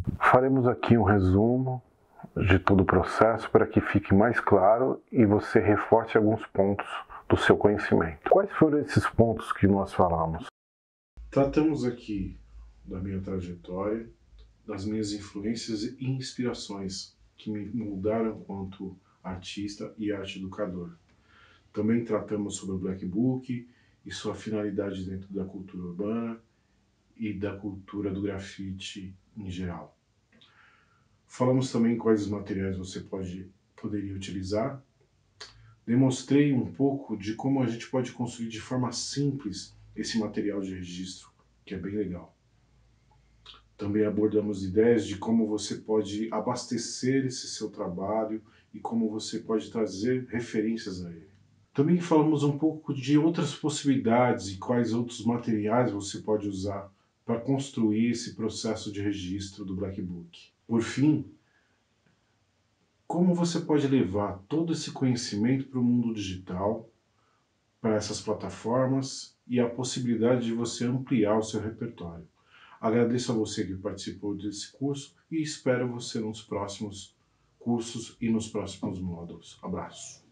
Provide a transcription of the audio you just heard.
Faremos aqui um resumo de todo o processo para que fique mais claro e você reforce alguns pontos do seu conhecimento. Quais foram esses pontos que nós falamos? Tratamos aqui da minha trajetória, das minhas influências e inspirações que me moldaram enquanto artista e arte educador. Também tratamos sobre o Black Book e sua finalidade dentro da cultura urbana e da cultura do grafite em geral. Falamos também quais os materiais você poderia utilizar. Demonstrei um pouco de como a gente pode construir de forma simples esse material de registro, que é bem legal. Também abordamos ideias de como você pode abastecer esse seu trabalho e como você pode trazer referências a ele. Também falamos um pouco de outras possibilidades e quais outros materiais você pode usar para construir esse processo de registro do Black Book. Por fim, como você pode levar todo esse conhecimento para o mundo digital, para essas plataformas e a possibilidade de você ampliar o seu repertório. Agradeço a você que participou desse curso e espero você nos próximos cursos e nos próximos módulos. Abraço!